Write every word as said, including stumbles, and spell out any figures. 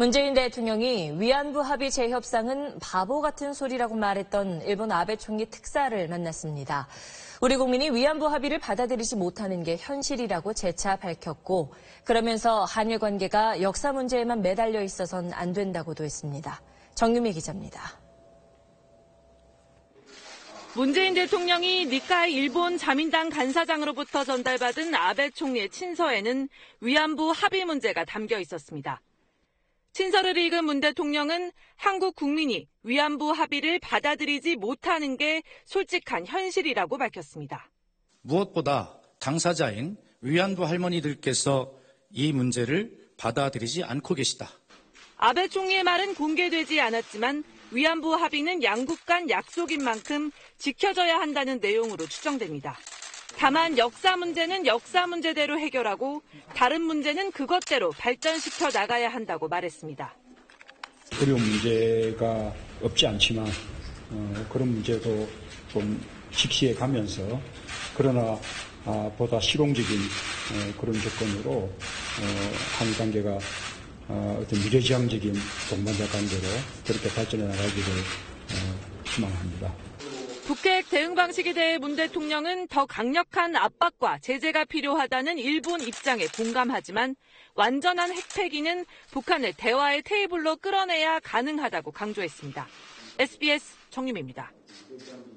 문재인 대통령이 위안부 합의 재협상은 바보 같은 소리라고 말했던 일본 아베 총리 특사를 만났습니다. 우리 국민이 위안부 합의를 받아들이지 못하는 게 현실이라고 재차 밝혔고, 그러면서 한일 관계가 역사 문제에만 매달려 있어선 안 된다고도 했습니다. 정유미 기자입니다. 문재인 대통령이 니카이 일본 자민당 간사장으로부터 전달받은 아베 총리의 친서에는 위안부 합의 문제가 담겨 있었습니다. 친서를 읽은 문 대통령은 한국 국민이 위안부 합의를 받아들이지 못하는 게 솔직한 현실이라고 밝혔습니다. 무엇보다 당사자인 위안부 할머니들께서 이 문제를 받아들이지 않고 계시다. 아베 총리의 말은 공개되지 않았지만 위안부 합의는 양국 간 약속인 만큼 지켜져야 한다는 내용으로 추정됩니다. 다만 역사 문제는 역사 문제대로 해결하고 다른 문제는 그것대로 발전시켜 나가야 한다고 말했습니다. 어려운 문제가 없지 않지만 어, 그런 문제도 좀 직시해 가면서 그러나 아, 보다 실용적인 어, 그런 조건으로 어, 한일 관계가 어, 어떤 미래지향적인 동반자 관계로 그렇게 발전해 나가기를 어, 희망합니다. 북핵 대응 방식에 대해 문 대통령은 더 강력한 압박과 제재가 필요하다는 일본 입장에 공감하지만 완전한 핵폐기는 북한을 대화의 테이블로 끌어내야 가능하다고 강조했습니다. 에스비에스 정유미입니다.